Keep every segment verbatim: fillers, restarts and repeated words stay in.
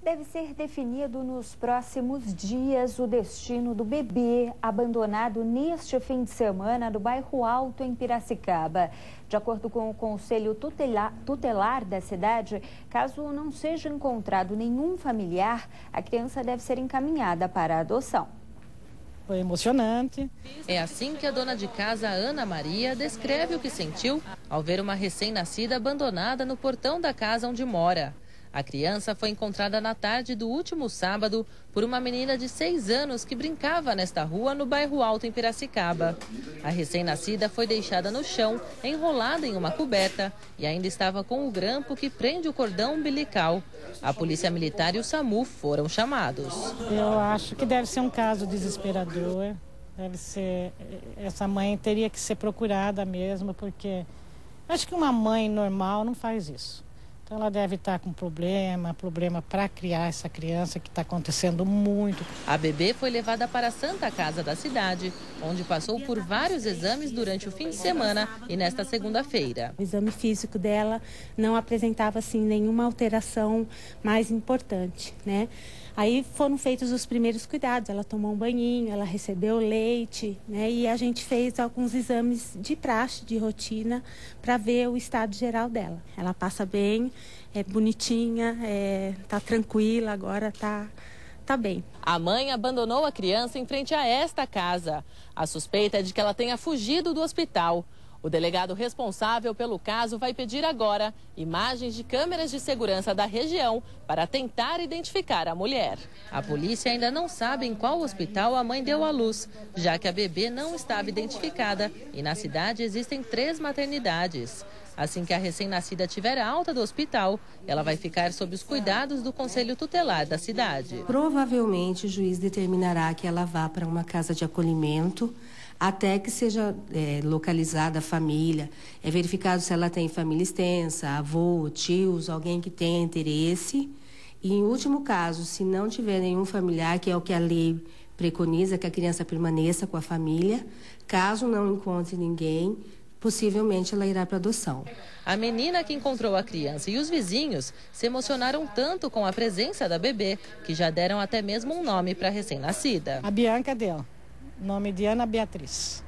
Deve ser definido nos próximos dias o destino do bebê abandonado neste fim de semana no bairro Alto, em Piracicaba. De acordo com o Conselho Tutelar, tutelar da cidade, caso não seja encontrado nenhum familiar, a criança deve ser encaminhada para a adoção. Foi emocionante. É assim que a dona de casa, Ana Maria, descreve o que sentiu ao ver uma recém-nascida abandonada no portão da casa onde mora. A criança foi encontrada na tarde do último sábado por uma menina de seis anos que brincava nesta rua no bairro Alto, em Piracicaba. A recém-nascida foi deixada no chão, enrolada em uma coberta e ainda estava com o grampo que prende o cordão umbilical. A Polícia Militar e o SAMU foram chamados. Eu acho que deve ser um caso desesperador. Deve ser, essa mãe teria que ser procurada mesmo, porque acho que uma mãe normal não faz isso. Então ela deve estar com problema, problema para criar essa criança, que está acontecendo muito. A bebê foi levada para a Santa Casa da cidade, onde passou por vários exames durante o fim de semana e nesta segunda-feira. O exame físico dela não apresentava assim nenhuma alteração mais importante, né? Aí foram feitos os primeiros cuidados, ela tomou um banhinho, ela recebeu leite, né? E a gente fez alguns exames de praxe, de rotina, para ver o estado geral dela. Ela passa bem, é bonitinha, é, tá tranquila, agora tá, tá bem. A mãe abandonou a criança em frente a esta casa. A suspeita é de que ela tenha fugido do hospital. O delegado responsável pelo caso vai pedir agora imagens de câmeras de segurança da região para tentar identificar a mulher. A polícia ainda não sabe em qual hospital a mãe deu à luz, já que a bebê não estava identificada e na cidade existem três maternidades. Assim que a recém-nascida tiver alta do hospital, ela vai ficar sob os cuidados do Conselho Tutelar da cidade. Provavelmente o juiz determinará que ela vá para uma casa de acolhimento até que seja é, localizada a família, é verificado se ela tem família extensa, avô, tios, alguém que tenha interesse. E, em último caso, se não tiver nenhum familiar, que é o que a lei preconiza, que a criança permaneça com a família, caso não encontre ninguém, possivelmente ela irá para adoção. A menina que encontrou a criança e os vizinhos se emocionaram tanto com a presença da bebê, que já deram até mesmo um nome para a recém-nascida. A Bianca deu. Nome de Ana Beatriz,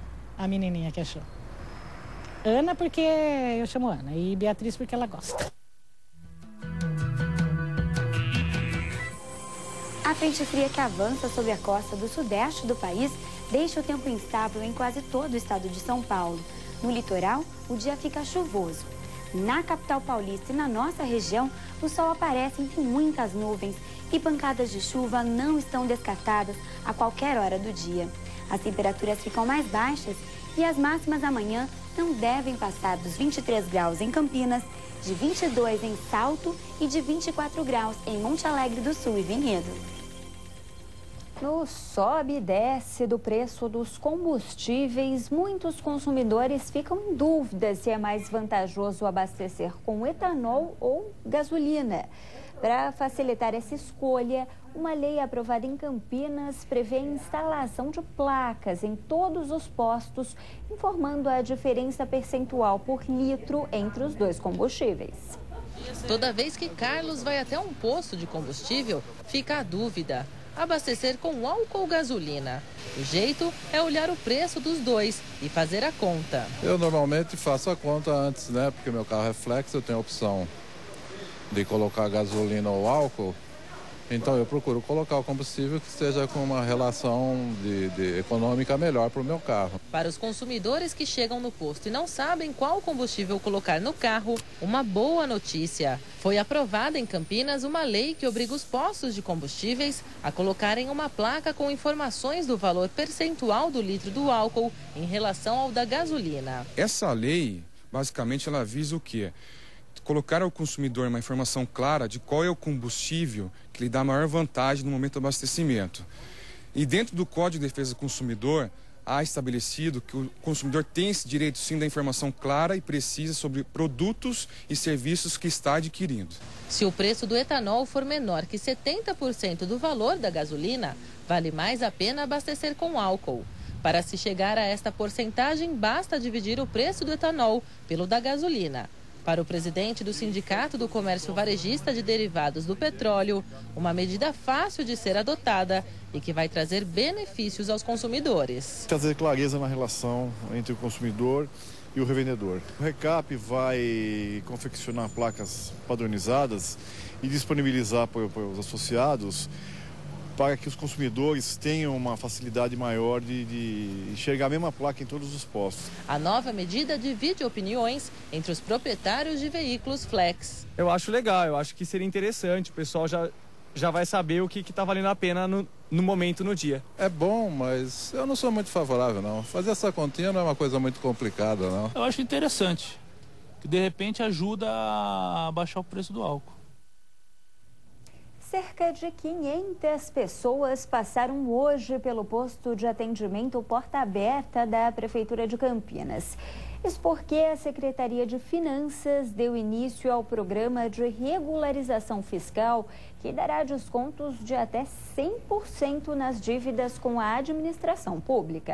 a menininha que achou. Ana porque eu chamo Ana e Beatriz porque ela gosta. A frente fria que avança sobre a costa do sudeste do país deixa o tempo instável em quase todo o estado de São Paulo. No litoral, o dia fica chuvoso. Na capital paulista e na nossa região, o sol aparece com muitas nuvens e pancadas de chuva não estão descartadas a qualquer hora do dia. As temperaturas ficam mais baixas e as máximas amanhã não devem passar dos vinte e três graus em Campinas, de vinte e dois em Salto e de vinte e quatro graus em Monte Alegre do Sul e Vinhedo. No sobe e desce do preço dos combustíveis, muitos consumidores ficam em dúvida se é mais vantajoso abastecer com etanol ou gasolina. Para facilitar essa escolha, uma lei aprovada em Campinas prevê a instalação de placas em todos os postos, informando a diferença percentual por litro entre os dois combustíveis. Toda vez que Carlos vai até um posto de combustível, fica a dúvida: abastecer com álcool ou gasolina? O jeito é olhar o preço dos dois e fazer a conta. Eu normalmente faço a conta antes, né? Porque meu carro é flex, eu tenho a opção de colocar gasolina ou álcool. Então eu procuro colocar o combustível que esteja com uma relação de, de econômica melhor para o meu carro. Para os consumidores que chegam no posto e não sabem qual combustível colocar no carro, uma boa notícia. Foi aprovada em Campinas uma lei que obriga os postos de combustíveis a colocarem uma placa com informações do valor percentual do litro do álcool em relação ao da gasolina. Essa lei, basicamente, ela visa o quê? Colocar ao consumidor uma informação clara de qual é o combustível que lhe dá maior vantagem no momento do abastecimento. E dentro do Código de Defesa do Consumidor, há estabelecido que o consumidor tem esse direito, sim, da informação clara e precisa sobre produtos e serviços que está adquirindo. Se o preço do etanol for menor que setenta por cento do valor da gasolina, vale mais a pena abastecer com álcool. Para se chegar a esta porcentagem, basta dividir o preço do etanol pelo da gasolina. Para o presidente do Sindicato do Comércio Varejista de Derivados do Petróleo, uma medida fácil de ser adotada e que vai trazer benefícios aos consumidores. Trazer clareza na relação entre o consumidor e o revendedor. O RECAP vai confeccionar placas padronizadas e disponibilizar para, para os associados para que os consumidores tenham uma facilidade maior de, de enxergar a mesma placa em todos os postos. A nova medida divide opiniões entre os proprietários de veículos flex. Eu acho legal, eu acho que seria interessante, o pessoal já, já vai saber o que está valendo a pena no, no momento, no dia. É bom, mas eu não sou muito favorável, não. Fazer essa continha não é uma coisa muito complicada, não. Eu acho interessante, que de repente ajuda a baixar o preço do álcool. Cerca de quinhentas pessoas passaram hoje pelo posto de atendimento Porta Aberta da Prefeitura de Campinas. Isso porque a Secretaria de Finanças deu início ao programa de regularização fiscal que dará descontos de até cem por cento nas dívidas com a administração pública.